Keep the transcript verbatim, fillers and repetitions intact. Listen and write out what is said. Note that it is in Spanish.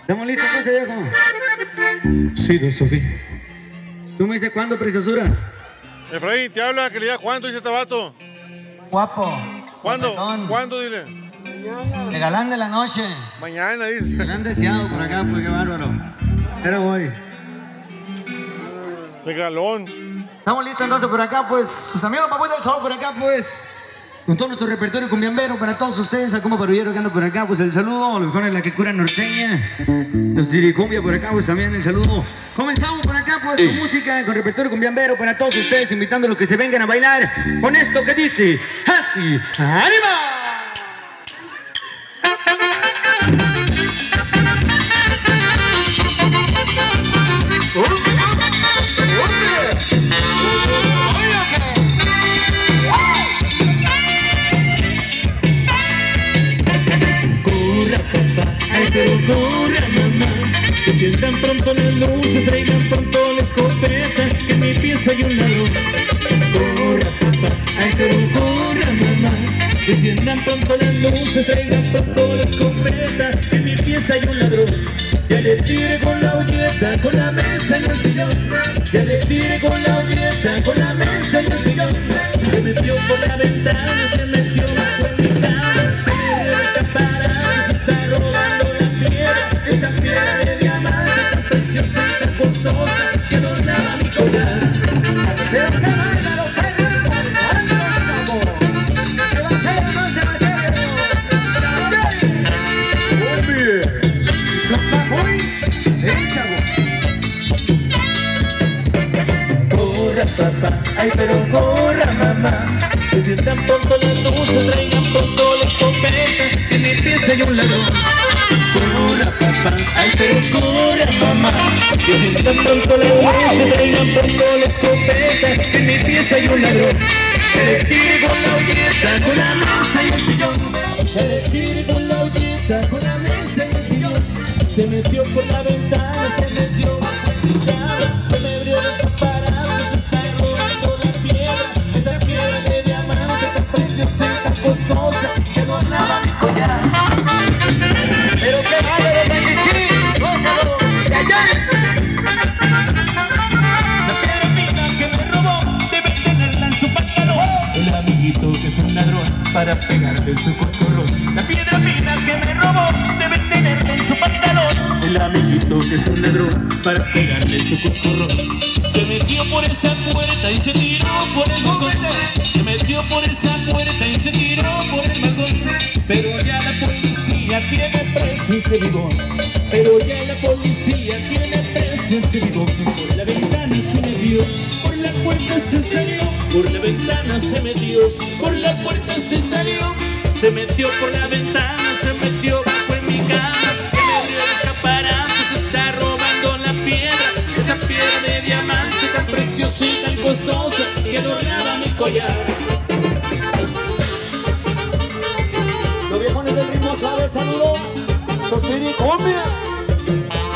¿Estamos listos, pues, viejo? Sí, don Sofía. ¿Tú me dices cuándo, preciosura? Efraín, te habla, que le diga cuándo, dice este vato. Guapo. ¿Cuándo? Guapetón. ¿Cuándo, dile? El galán de la noche. Mañana, dice. Me han deseado por acá, pues qué bárbaro. Pero voy. Regalón. Estamos listos entonces por acá, pues. Sus amigos Papuy del Sol por acá, pues. Con todo nuestro repertorio cumbiambero para todos ustedes, a como parullero que anda por acá, pues el saludo, los mejores la que cura norteña, los diricumbia por acá, pues también el saludo. Comenzamos por acá, pues, con música, con repertorio cumbiambero para todos ustedes, invitando a los que se vengan a bailar con esto que dice, así, ¡ánima! Pero corra, mamá, que sientan pronto las luces, traigan pronto la escopeta, que en mi pieza hay un ladrón. Corra, papá, ay, pero corra, mamá, que sientan pronto las luces, traigan pronto la escopeta, que en mi pieza hay un ladrón. Ya le tiré con la olleta, con la mesa y el sillón. Ya le tiré con la olleta, con la mesa y el sillón. Se metió por la ventana, se metió bajo el ventana, me dio escaparada, se está robando esa piedra de diamante tan preciosa y tan costosa que adornaba mi collar. Pero qué bárbaro, qué rico, cuánto sabor. Se va a hacer o no se va a hacer. Hombre, son Papuy el sabor. Corra, papá, ay, pero corra, mamá, que sientan pronto las luces, traigan pronto la escopeta, que en mi pieza hay un ladrón. Corra, papá, ay, pero corra, mamá, que sientan pronto la luces, traigan pronto la escopeta, que en mi pieza hay un ladrón. Que le tire con la olleta, con la mesa y el sillón. Que le tire con la olleta, con la mesa y el sillón. Se metió por la ventana, se metió bajo el tejado, se me abrió los aparatos, se está robando la piedra, esa piedra de diamante tan preciosa y tan costosa que adornaba mi collar. Pero qué bárbaro, Francisquín, gózalo, de allá. La piedra fina que me robó debe tenerla en su pantalón. El amiguito que es un ladrón para pegarle su coscorrón. La piedra fina que me robó debe tenerla en su pantalón. El amiguito que es un ladrón para pegarle su coscorrón. Se metió por esa puerta y se tiró por el balcón. Se metió por esa puerta y se tiró por el balcón. Pero ya la policía tiene preso ese bigón. Pero ya la policía tiene preso ese bigón. Por la ventana se metió, por la puerta se salió. Por la ventana se metió, por la puerta se salió. Se metió por la ventana, se metió bajo en mi cama. Que me abrió el escaparate, se está robando la piedra. Esa piedra de diamante tan preciosa y tan costosa que adornaba mi collar. Los viejones del ritmo suave, el saludo. Sostiri cumbia.